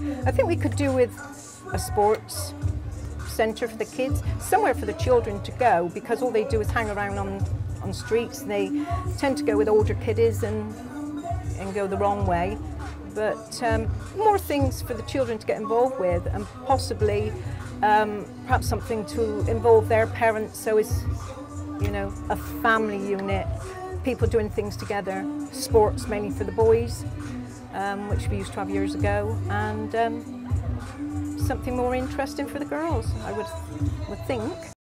I think we could do with a sports centre for the kids, somewhere for the children to go, because all they do is hang around on streets. They tend to go with older kiddies and go the wrong way. But more things for the children to get involved with, and possibly perhaps something to involve their parents, so it's, you know, a family unit, people doing things together, sports mainly for the boys, which we used to have years ago, and something more interesting for the girls, I would think.